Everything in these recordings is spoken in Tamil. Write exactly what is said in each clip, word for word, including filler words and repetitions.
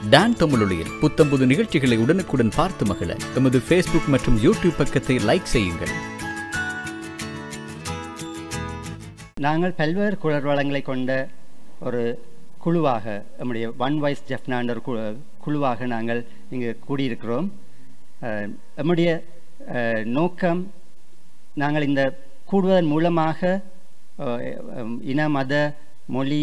டான் தமிழொலியில் புத்தம்புது நிகழ்ச்சிகளை உடனுக்குடன் பார்த்து மகிழ எமது ஃபேஸ்புக் மற்றும் யூடியூப் பக்கத்தை லைக் செய்யுங்கள். நாங்கள் பல்வேறு குரல் வளங்களை கொண்ட ஒரு குழுவாக, நம்முடைய ஒன் வாய்ஸ் ஜெஃப்னா ஒரு குழுவாக நாங்கள் இங்கு கூடியிருக்கிறோம். நம்முடைய நோக்கம், நாங்கள் இந்த கூடுவதன் மூலமாக இன, மத, மொழி,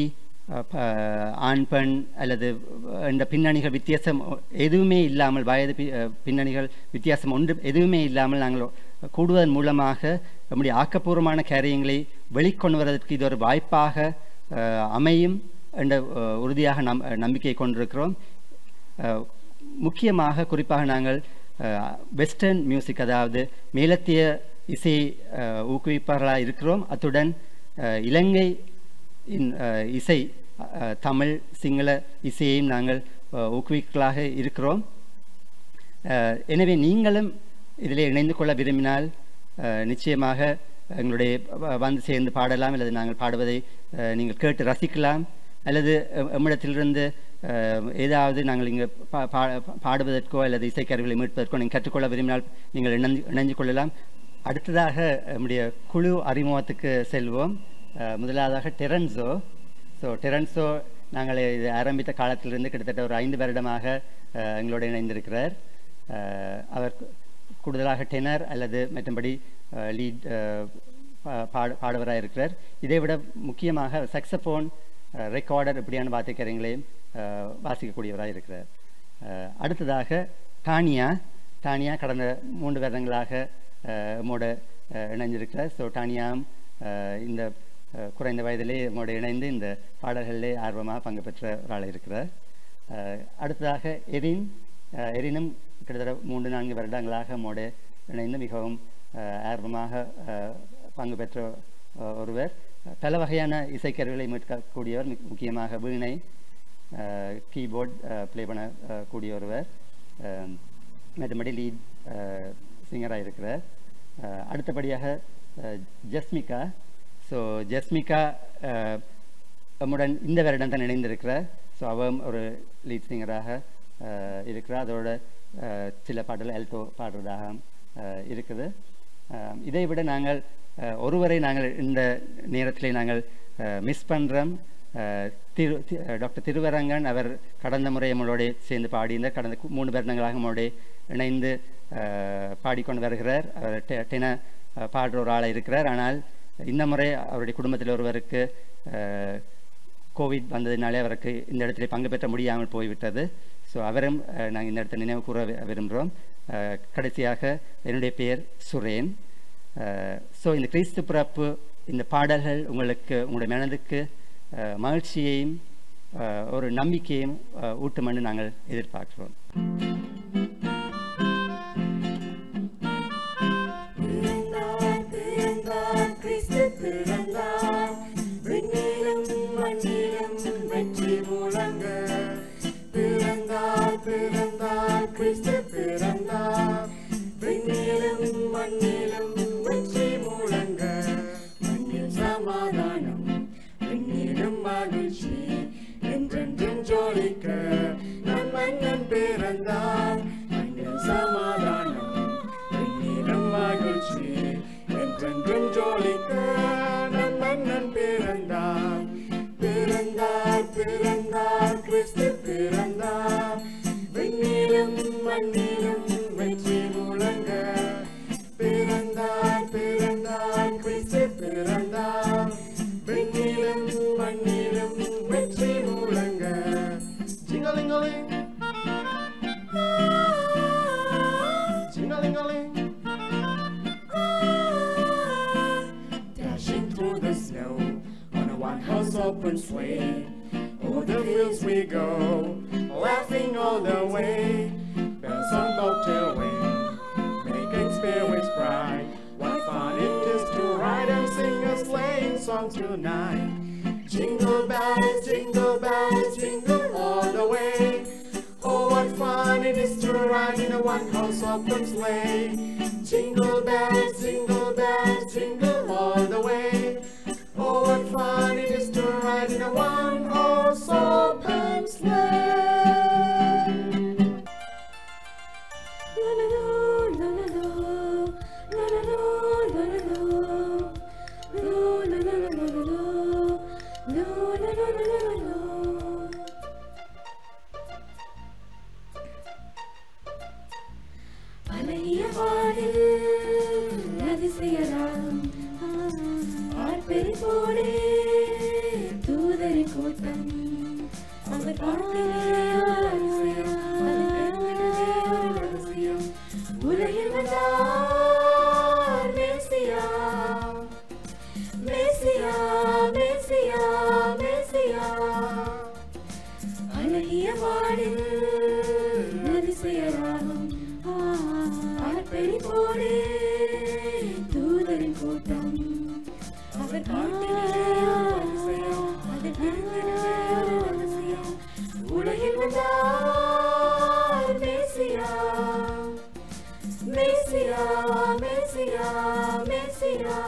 ஆண் பெண் அல்லது இந்த பின்னணிகள் வித்தியாசம் எதுவுமே இல்லாமல், வயது பின்னணிகள் வித்தியாசம் ஒன்று எதுவுமே இல்லாமல் நாங்கள் கூடுவதன் மூலமாக நம்முடைய ஆக்கப்பூர்வமான காரியங்களை வெளிக்கொண்டு வருவதற்கு இது ஒரு வாய்ப்பாக அமையும் என்ற உறுதியாக நம் நம்பிக்கை கொண்டிருக்கிறோம். முக்கியமாக குறிப்பாக நாங்கள் வெஸ்டர்ன் மியூசிக், அதாவது மேலத்திய இசை ஊக்குவிப்பாளர்களாக இருக்கிறோம். அத்துடன் இலங்கை இசை, தமிழ், சிங்கள இசையையும் நாங்கள் ஊக்குவிக்கலாக இருக்கிறோம். எனவே நீங்களும் இதில் இணைந்து கொள்ள விரும்பினால் நிச்சயமாக எங்களுடைய வந்து சேர்ந்து பாடலாம், அல்லது நாங்கள் பாடுவதை நீங்கள் கேட்டு ரசிக்கலாம், அல்லது எம்மிடத்திலிருந்து ஏதாவது நாங்கள் இங்கே பா பாடுவதற்கோ அல்லது இசைக்கருவிகளை மீட்பதற்கோ நீங்கள் கற்றுக்கொள்ள விரும்பினால் நீங்கள் இணைந்து இணைந்து கொள்ளலாம். அடுத்ததாக நம்முடைய குழு அறிமுகத்துக்கு செல்வோம். முதலாவதாக டெரன்சோ. ஸோ டெரன்சோ நாங்கள் இது ஆரம்பித்த காலத்திலிருந்து கிட்டத்தட்ட ஒரு ஐந்து வருடமாக எங்களோடு இணைந்திருக்கிறார். அவர் கூடுதலாக டெனர் அல்லது மற்றபடி லீட் பாட பாடுவராக இருக்கிறார். இதை விட முக்கியமாக சாக்ஸோஃபோன், ரெக்கார்டர் இப்படியான வாத்தியக்காரங்களையும் வாசிக்கக்கூடியவராக இருக்கிறார். அடுத்ததாக டானியா. டானியா கடந்த மூன்று வருடங்களாக நம்மோட இணைஞ்சிருக்கிறார். ஸோ டானியாவும் இந்த குறைந்த வயதிலே நம்மோட இணைந்து இந்த பாடல்களிலே ஆர்வமாக பங்கு பெற்ற ஒராள் இருக்கிறார். அடுத்ததாக எரின். எரினும் கிட்டத்தட்ட மூன்று நான்கு வருடங்களாக நம்மோட இணைந்து மிகவும் ஆர்வமாக பங்கு பெற்ற ஒருவர். பல வகையான இசைக்கருவிகளை மீட்கக்கூடியவர். முக்கியமாக வீணை, கீபோர்ட் ப்ளே பண்ணக்கூடிய ஒருவர். மற்றபடி லீட் சிங்கராக இருக்கிறார். அடுத்தபடியாக ஜஸ்மிகா. ஸோ ஜஸ்மிகா நம்முடன் இந்த வருடம் தான் இணைந்திருக்கிறார். ஸோ அவன் ஒரு லீட் சிங்கராக இருக்கிறார். அதோட சில பாடல் எல்டோ பாடுறதாக இருக்குது. இதை விட நாங்கள் ஒருவரை நாங்கள் இந்த நேரத்திலே நாங்கள் மிஸ் பண்ணுறோம். திரு டாக்டர் திருவரங்கன். அவர் கடந்த முறை நம்மளோட சேர்ந்து பாடியிருந்தார். கடந்த மூணு வருடங்களாக நம்மளோட இணைந்து பாடிக்கொண்டு வருகிறார். அவர் டென பாடுற ஒரு ஆளாக இருக்கிறார். ஆனால் இந்த முறை அவருடைய குடும்பத்தில் ஒருவருக்கு கோவிட் வந்ததினாலே அவருக்கு இந்த இடத்துல பங்கு பெற்ற முடியாமல் போய்விட்டது. ஸோ அவரும் நாங்கள் இந்த இடத்துல நினைவு கூற விரும்புகிறோம். கடைசியாக என்னுடைய பெயர் சுரேன். ஸோ இந்த கிறிஸ்து பிறப்பு, இந்த பாடல்கள் உங்களுக்கு, உங்களுடைய மனதுக்கு மகிழ்ச்சியையும் ஒரு நம்பிக்கையும் ஊட்டுமென்று நாங்கள் எதிர்பார்க்கிறோம். Open sleigh, o'er the fields we go, laughing all the way. Bells on bobtail ring, making spirits bright. What fun it is to ride and sing a sleighing song tonight. Jingle bells, jingle bells, jingle all the way. Oh, what fun it is to ride in a one-horse open sleigh. Jingle bells, jingle bells, jingle all the way. Oh, what fun it is to ride in a one-horse open sleigh. பாட்டிலே ஒரு அதிசயம் அது தெரிந்திடுவே ஒரு ரகசியம் உலகில் வந்தார் மேசியா மேசியா மேசியா மேசியா அழகிய வானில் அதிசயராகும் ஆர்ப்பரி போடே தூதரின் கூட்டம் அவர் பாட்டிலே அதிசயம் அது தெரிந்திடுவே ஒரு ரகசியம் உலகில் வந்தார் மேசியா மேசியா மேசியா மேசியா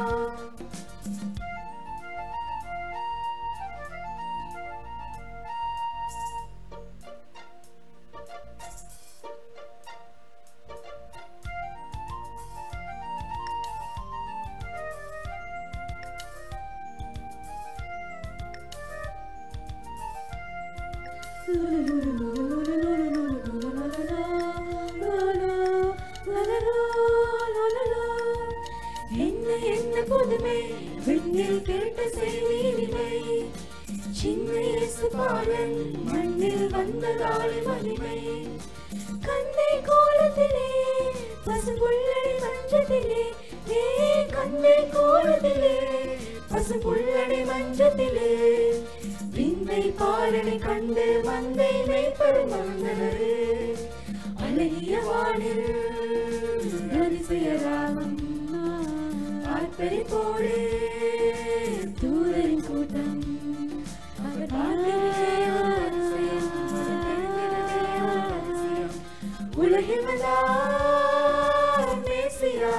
என்ன என்ன புதுமை விண்ணில் கேட்ட செய்தியிலே சின்ன இயேசு பாலன் மண்ணில் வந்ததாலே மகிமை கண்ணை கோலத்திலே பசும்புள்ளடி மஞ்சத்திலே ஏ கண்ணை கோலத்திலே பசும்புள்ளடி மஞ்சத்திலே விந்தை பாலனை கண்டு மந்தை மேய்ப்பரும் வந்தனரே அழகிய வானில் அதிசயராகும் ஆர்ப்பரி போடே தூதரின் கூட்டம் அவர் பாட்டிலே ஒரு அதிசயம் அது தெரிந்திடுவே ஒரு ரகசியம் உலகில் வந்தார் மேசியா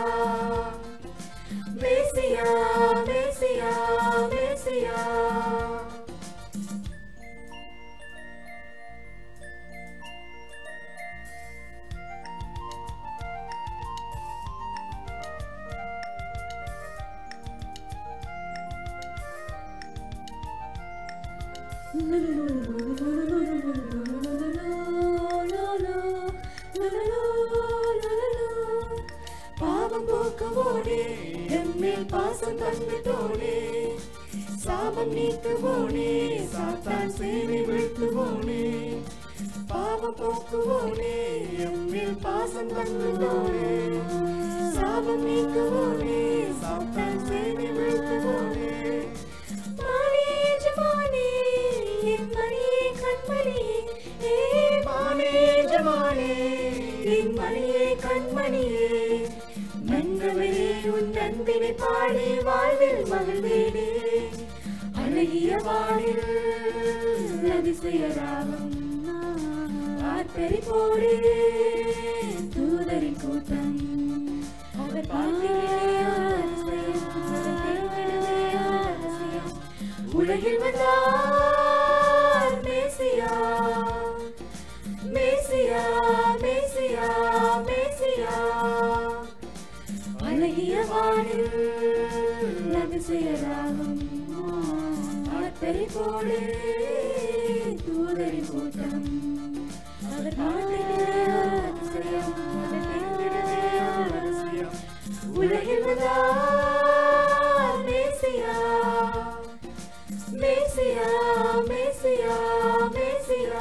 மேசியா மேசியா மேசியா பாவம் போக்குவோனே எம்மேல் பாசம் தந்துட்டோனே சாபம் நீக்குவோனே சாத்தான் சேனை வீழ்த்துவோனே பாவம் போக்குவோனே எம்மேல் பாசம் தந்துட்டோனே சாபம் நீக்குவோனே சாத்தான் சேனை வீழ்த்துவோனே கண்மணியே நன்கவரே உன் நன்பினை பாடி வாழ்வில் மகிழ்வேனே அழகிய வானில் அதிசயராகும் ஆர்ப்பரி போடே தூதரின் கூட்டம் அவர் பாட்டிலே அதிசயம் அது தெரிந்திடுவே ஒரு ரகசியம் உலகில் வந்தார் மேசியா மேசியா மேசியா மேசியா அழகிய வானில் அதிசயராகும் ஆர்ப்பரி போடே தூதரின் கூட்டம் அவர் பாட்டிலே அதிசயம் அது தெரிந்திடுவே ஒரு ரகசியம் உலகில் வந்தார் மேசியா மேசியா மேசியா மேசியா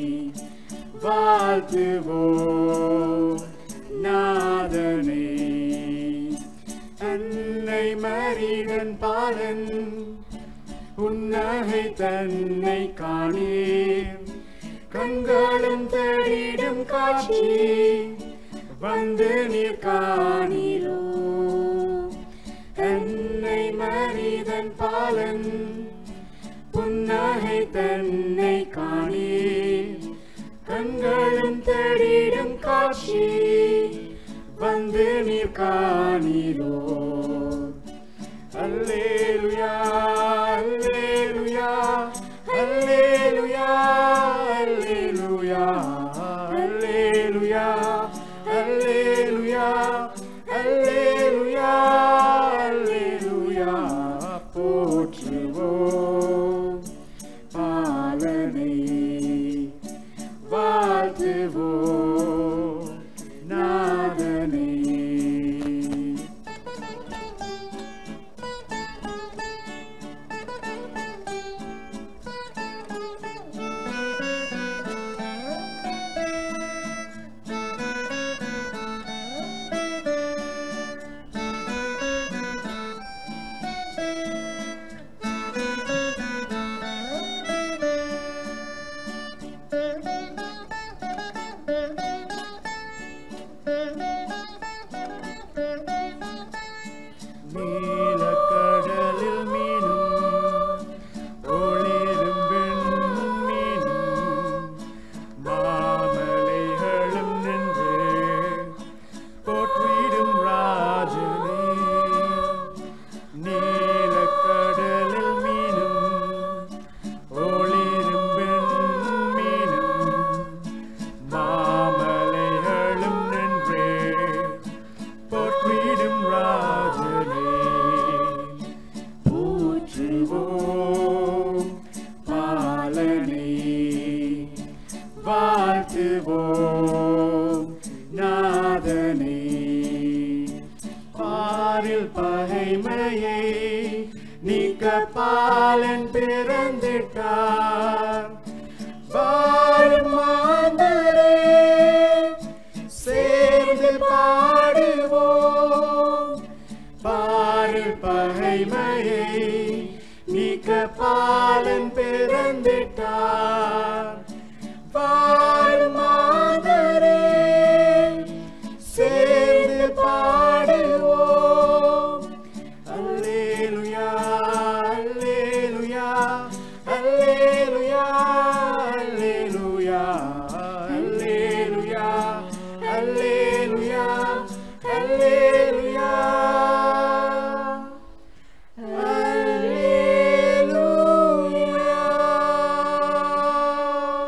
வாழ்த்துவோம் நாதனே மனிதன் பாலன் புன்னகை தன்னை காணீர் கண்களும் தேடிடும் காட்சி வந்து நீர் காணீரோ என்னை மனிதன் பாலன் புன்னகை தன்னை காணீர் கண்களும் தேடிடும் காட்சி வந்து நீர் காணீரோ அல்லேலூயா அல்லேலூயா அல்லேலூயா அல்லேலூயா அல்லேலூயா அல்லேலூயா அல்லேலூயா அல்லேலூயா போற்றுவோம் பாலனை வாழ்த்துவோம் நாதனை நீலக்கடலில் மீனும் ஒளிரும் விண்மீனும் மாமலைகளும் நின்று போற்றிடும் ராஜனே நீலக்கடலில் மீனும் ஒளிரும் விண்மீனும் மாமலைகளும் நின்று போற்றிடும் ராஜனே போற்றுவோம் பாலனை வாழ்த்துவோம் நாதனை பாரில் பகைமையை நீக்க பாலன் பிறந்திட்டார் வாரும் மாந்தரே சேர்ந்து பாடுவோம் பாரில் பகைமையை நீக்க பாலன் பிறந்திட்டார் வாரும் மாந்தரே சேர்ந்து பாடுவோம் அல்லேலூயா அல்லேலூயா அல்லேலூயா அல்லேலூயா அல்லேலூயா அல்லேலூயா அல்லேலூயா அல்லேலூயா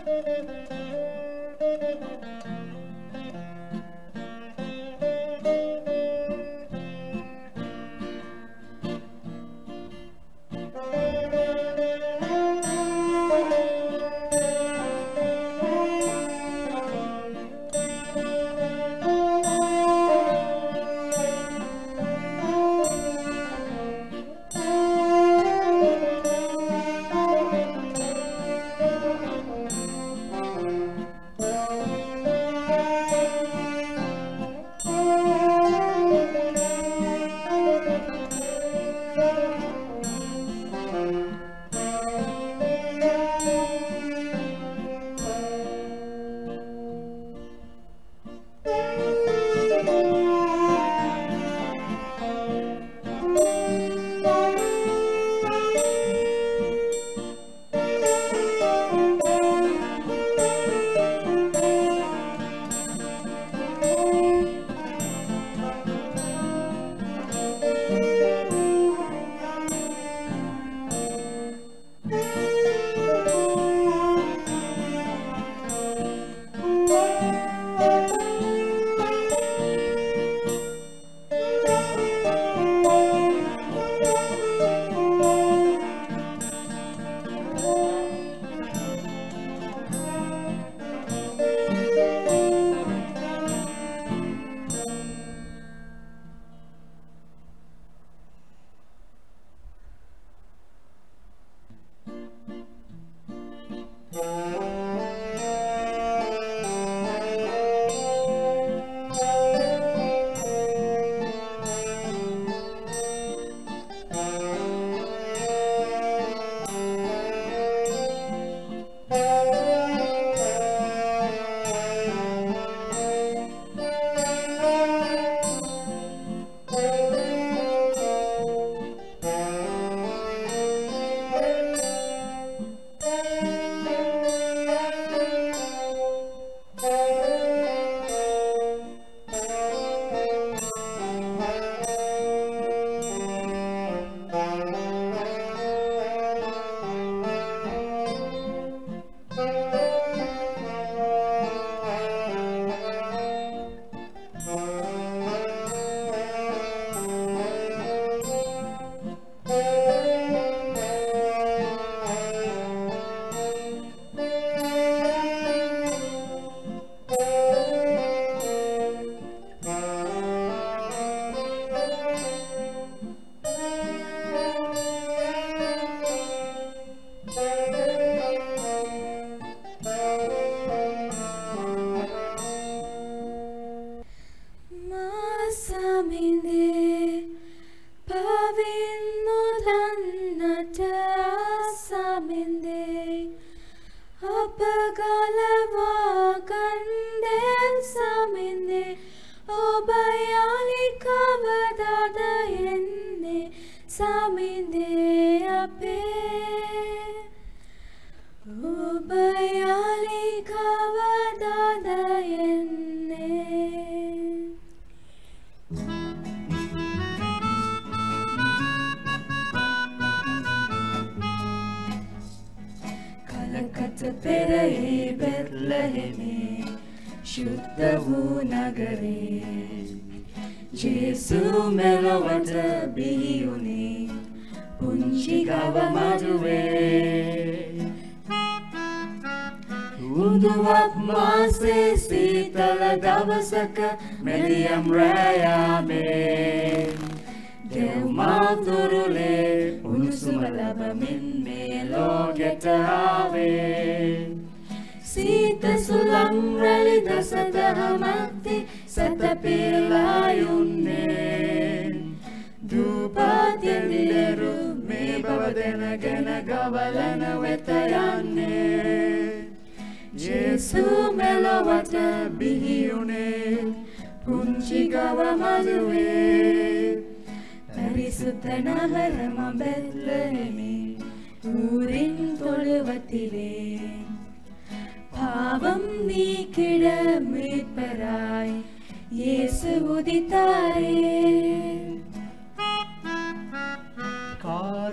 God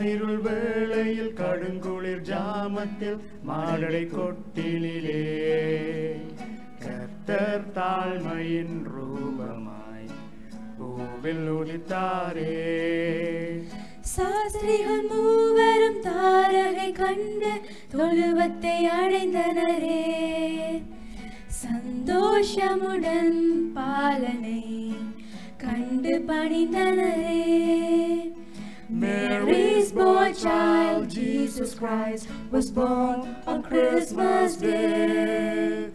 காரிருள் வேளையில் கடுங்குளிர் ஜாமத்தில் மாடடை கொட்டிலே கர்த்தர் தாழ்மையின் ரூபமாய் பூவில் உதித்தாரே சாஸ்திரிகள் மூவரும் தாரகை கண்டு தொழுவத்தை அடைந்தனரே சந்தோஷமுடன் பாலனை கண்டு பணிந்தனரே Mary's boy child Jesus Christ was born on Christmas Day.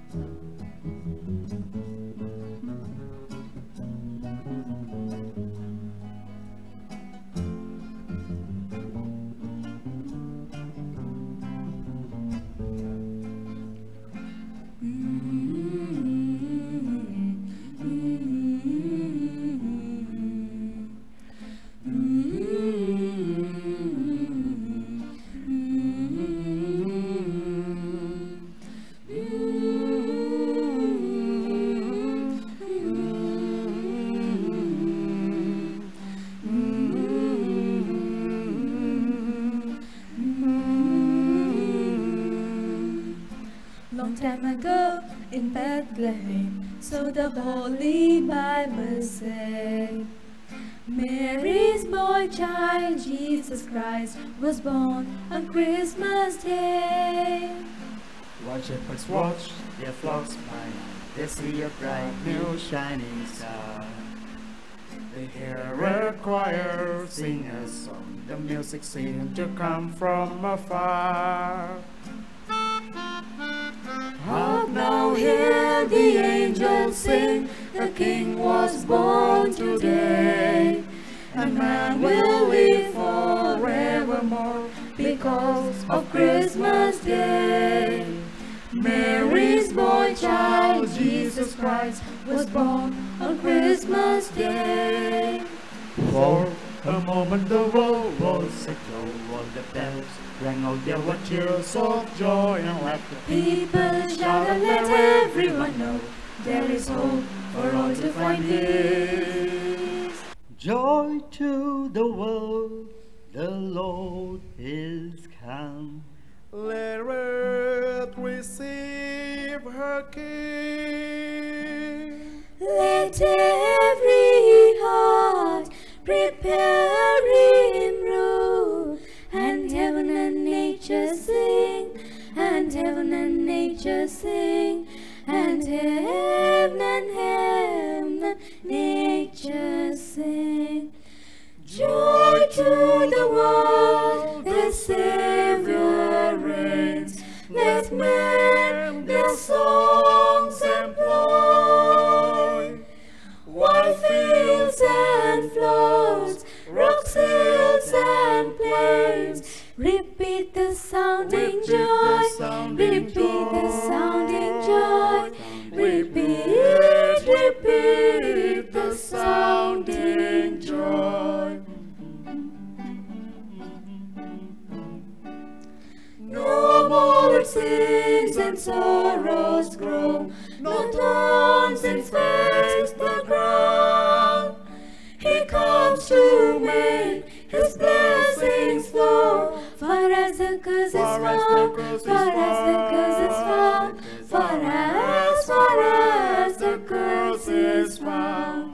Long time ago in Bethlehem, so the Holy Bible said, Mary's boy child Jesus Christ was born on Christmas Day. While shepherds watch their flocks by night, they see a bright new shining star. They hear a choir sing a song, the music seemed to come from afar. Hark now, hear the angels sing, the King was born today. A man will live forevermore because of Christmas Day. Mary's boy child Jesus Christ was born on Christmas Day. For a moment the world was aglow, all the bells rang out, there were tears of joy and laughter. People shout and let everyone know there is hope for all to find peace. Joy to the world, the Lord is come. Let earth receive her King. Let every heart prepare him room, and heaven and nature sing, and heaven and nature sing, and heaven and heaven and nature sing. Joy to the world, the Savior reigns. Let men their songs employ. White fields and floods, rocks, hills and plains, repeat the sounding joy, repeat the sounding joy, repeat, repeat the sounding joy. No more sins and sorrows grow, no thorns infest the ground. He comes to make his blessings flow, far as the curse is found, far as the curse is found, far as, far as the curse is found.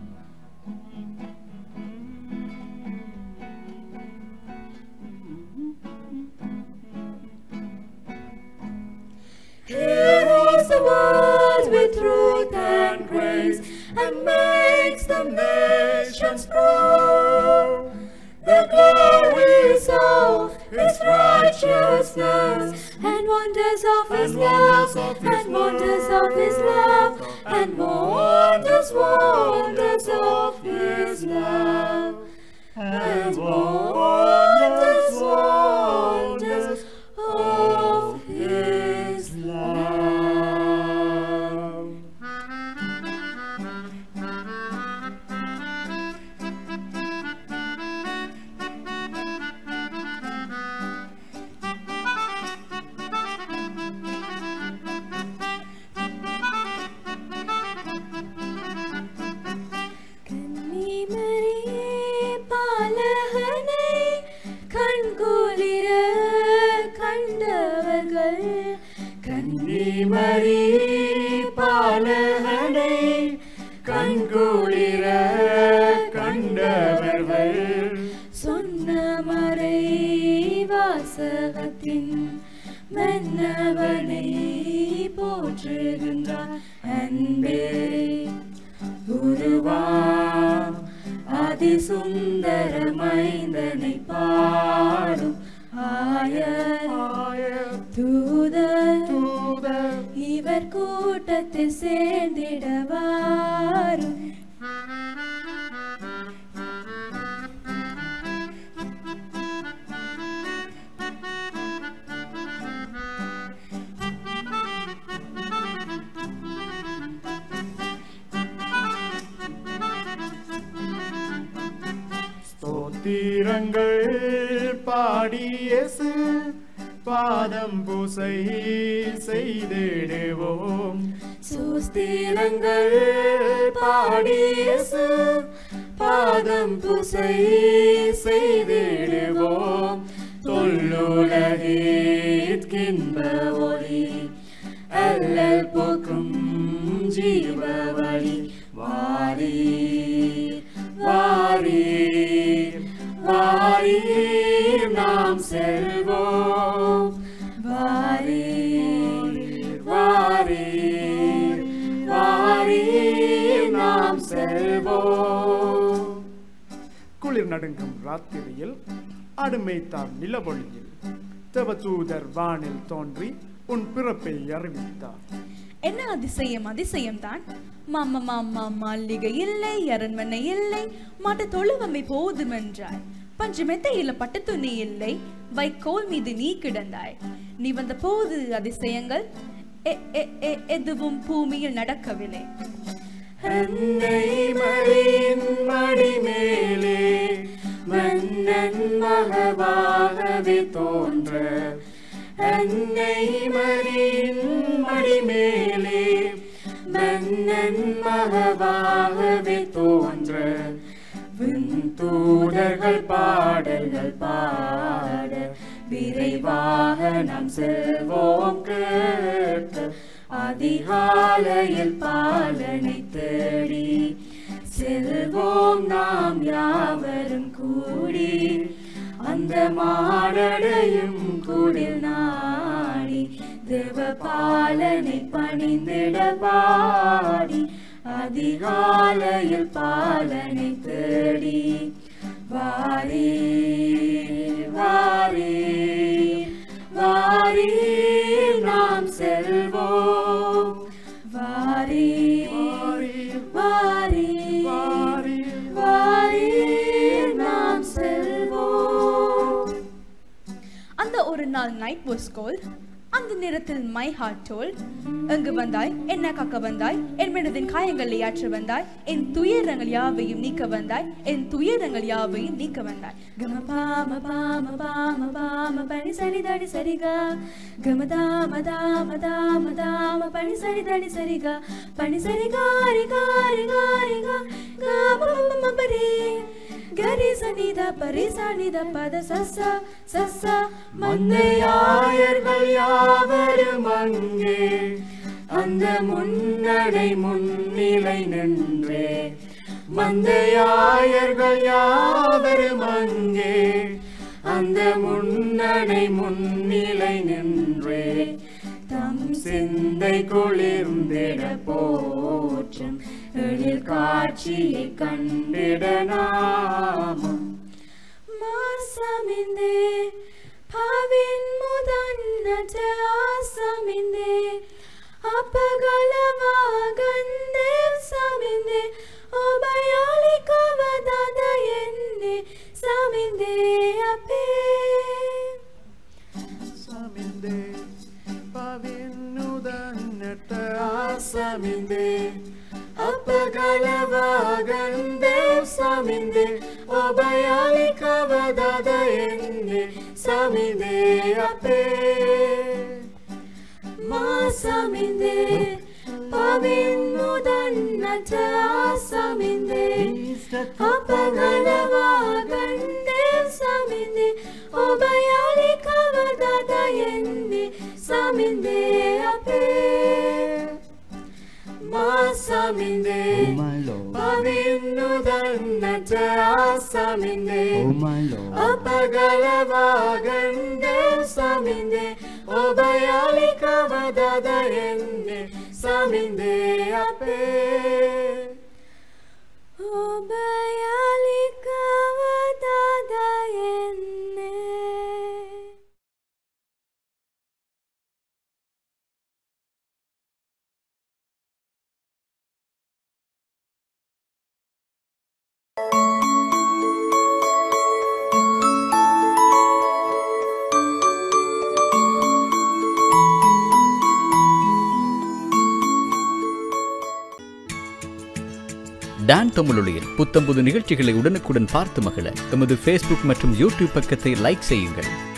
He rules the world with truth and grace, and makes the nations grow. The glories of His righteousness, and wonders of His love, and wonders of His love, and wonders, wonders of His love, and wonders, wonders of His love. कन्नी मरी पाल है வாசகத்தின் மன்னவனை போற்றுகின்றார் அன்பே உருவாம் அதிசுந்தர மைந்தனை பாடும் ஆயர் தூதர் இவர் கூட்டத்தில் சேர்ந்திடவாரும் ஸ்தோத்திரங்கள் பாடியேசு பாதம் பூசை செய்திடுவோம். சுஸ்திரங்கள் பாடியேசு பாதம் பூசை செய்திடுவோம். தொல்லுலகிற்கின்ப ஒளி அல்லல் போக்கும் ஜீவ வழி வாரீர் வாரீர் வாரீர் நாம் செல்வோம். வாரீர் வாரீர் வாரீர் நாம் செல்வோம். குளிர் நடுங்கும் ராத்திரியில் அடுமைத்தார் நிலவொளியில் தேவதூதர் வானில் தோன்றி உன் பிறப்பை அறிவித்தார். என்ன அதிசயம் அதிசயம் தான். மாமா மாமா மாளிகை இல்லை, அரண்மனை இல்லை, மாட்டு தொழுவமை போதும் என்றாய். பஞ்சமெத்தையில பட்டு துணி இல்லை, வைக்கோல் மீது நீ கிடந்தாய். நீ வந்த போது அதிசயங்கள் எதுவும் பூமியில் நடக்கவில்லை. அன்னை மரியின் மடி மேலே மன்னன் மகவாகவே தோன்ற. அன்னை மரியின் மடி மேலே மன்னன் மகவாகவே தோன்ற. விண்தூதர்கள் பாடல்கள் பாட விரைவாக நாம் செல்வோம் கேட்க. அதிகாலையில் பாலனை தேடி செல்வோம் நாம் யாவரும் கூடி. அந்த மாடடையும் குடில் நாடி தேவ பாலனை பணிந்திட பாடி. அதிகாலையில் பாலனை தேடி வாரீர் வாரீர் வாரீர் நாம் செல்வோம். வாரீர் வாரீர் வாரீர் நாம் செல்வோம். அந்த ஒரு நாள் நைட் வாஸ் கோல்ட். அந்த நேரத்தில் மை ஹார்ட் டோல்ட். எங்கு வந்தாய், என்ன காக்க வந்தாய், என் மனதின் காயங்களை ஆற்ற வந்தாய், என் துயரங்கள் யாவையும் நீக்க வந்தாய், என் துயரங்கள் யாவையும் நீக்க வந்தாய். கம பாம பாம பாம பாம பனி சரி தடி சரிகா. கம தாம தாம தாம தாம பனி சரி தடி சரிகா. பனி சரி காரி காரி காரி கா கம மம பரி கரி சனித பரி சனித பத சச சச. மந்தையாயர்கள் யாவரும் அங்கே அந்த முன்னடை முன்னிலை நின்றே. மந்தையாயர்கள் யாவரும் அங்கே அந்த முன்னடை முன்னிலை நின்றே. தம் சிந்தை குளிர்ந்திட போற்றும் எழில் காட்சியை கண்டிட நாமும். மாசமிந்தே பாவின் முதன்னற்ற ஆசமிந்தே අපගලවාගන්දේ සමින්දේ ඔබයාලි කවදාද එන්නේ සමින්දේ අපේ. සමින්දේ පවින්නුදන්නට ආසමින්දේ අපගලවාගන්දේ සමින්දේ ඔබයාලි කවදාද එන්නේ සමින්දේ අපේ. මාසමින්දේ පවින් මුදන්නට ආසමින්දේ අපගලවාගන්දේ සමින්දේ ඔබයාලි කවදාද එන්නේ සමින්දේ අපේ. මාසමින්දේ පවින් මුදන්නට ආසමින්දේ saminde Oh my Lord. Apagalawagande saminde Obayali kavadada enne saminde ape Obayali kavadada enne டான் தமிழொலியில் புத்தம்புது நிகழ்ச்சிகளை உடனுக்குடன் பார்த்து மகிழ எமது ஃபேஸ்புக் மற்றும் யூடியூப் பக்கத்தை லைக் செய்யுங்கள்.